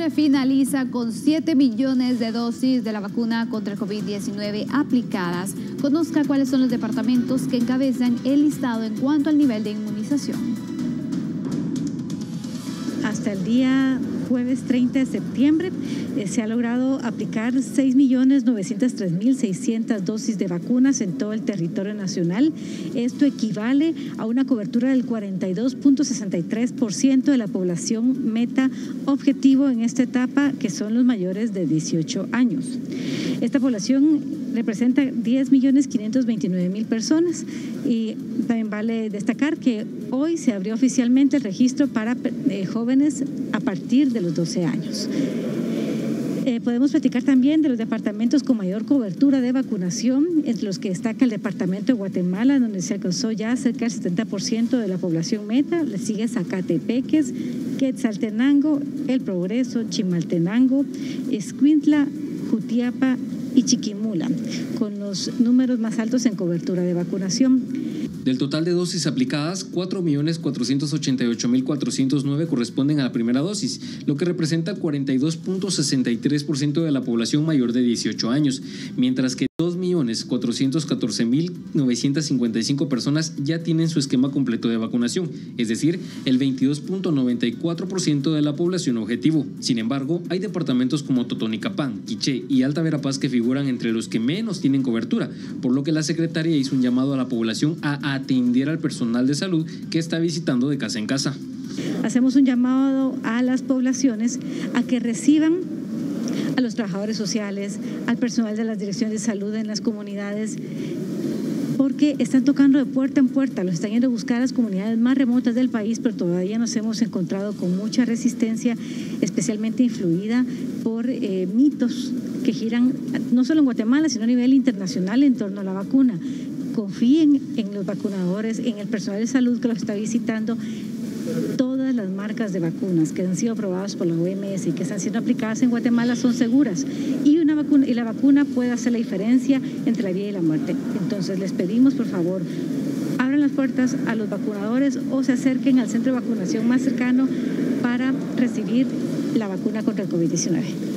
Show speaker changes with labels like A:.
A: Finaliza con 7 millones de dosis de la vacuna contra el COVID-19 aplicadas. Conozca cuáles son los departamentos que encabezan el listado en cuanto al nivel de inmunización.
B: Hasta el día jueves 30 de septiembre se ha logrado aplicar 6.903.600 dosis de vacunas en todo el territorio nacional. Esto equivale a una cobertura del 42.63% de la población meta objetivo en esta etapa, que son los mayores de 18 años. Esta población representa 10.529.000 personas y también vale destacar que hoy se abrió oficialmente el registro para jóvenes a partir de los 12 años. Podemos platicar también de los departamentos con mayor cobertura de vacunación, entre los que destaca el departamento de Guatemala, donde se alcanzó ya cerca del 70% de la población meta. Le sigue Zacatepeques, Quetzaltenango, El Progreso, Chimaltenango, Escuintla, Jutiapa y Chiquimula, con los números más altos en cobertura de vacunación.
C: Del total de dosis aplicadas, 4.488.409 corresponden a la primera dosis, lo que representa el 42.63% de la población mayor de 18 años, mientras que 2.414.955 personas ya tienen su esquema completo de vacunación, es decir, el 22.94% de la población objetivo. Sin embargo, hay departamentos como Totonicapán, Quiché y Alta Verapaz que figuran entre los que menos tienen cobertura, por lo que la Secretaría hizo un llamado a la población a atender al personal de salud que está visitando de casa en casa.
B: Hacemos un llamado a las poblaciones a que reciban a los trabajadores sociales, al personal de las direcciones de salud en las comunidades, porque están tocando de puerta en puerta, los están yendo a buscar a las comunidades más remotas del país, pero todavía nos hemos encontrado con mucha resistencia, especialmente influida por mitos que giran no solo en Guatemala, sino a nivel internacional en torno a la vacuna. Confíen en los vacunadores, en el personal de salud que los está visitando. Todas las marcas de vacunas que han sido aprobadas por la OMS y que están siendo aplicadas en Guatemala son seguras, y la vacuna puede hacer la diferencia entre la vida y la muerte. Entonces les pedimos, por favor, abran las puertas a los vacunadores o se acerquen al centro de vacunación más cercano para recibir la vacuna contra el COVID-19.